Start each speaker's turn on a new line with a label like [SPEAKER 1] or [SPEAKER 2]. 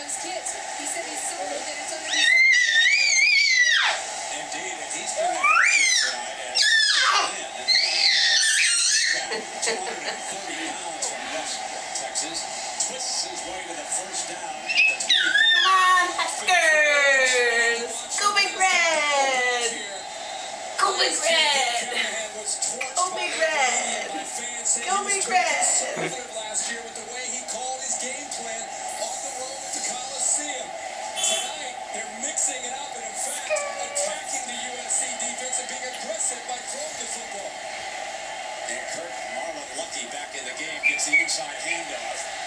[SPEAKER 1] loves kids. He said he's so old that it's already.
[SPEAKER 2] Indeed, and he's been the head tonight as 230 pounds from West Texas twists his way to the first down at the 20.
[SPEAKER 3] Come on, Huskers! Go Big Red! Go Big Red! Go Big Red! Go Big Red!
[SPEAKER 2] Last year with the way he called his game plan on the road to Coliseum. Tonight, they're mixing it up and, in fact, attacking the USC defense and being aggressive by throwing the football. And Marlon Lucky back in the game gets the inside handoff.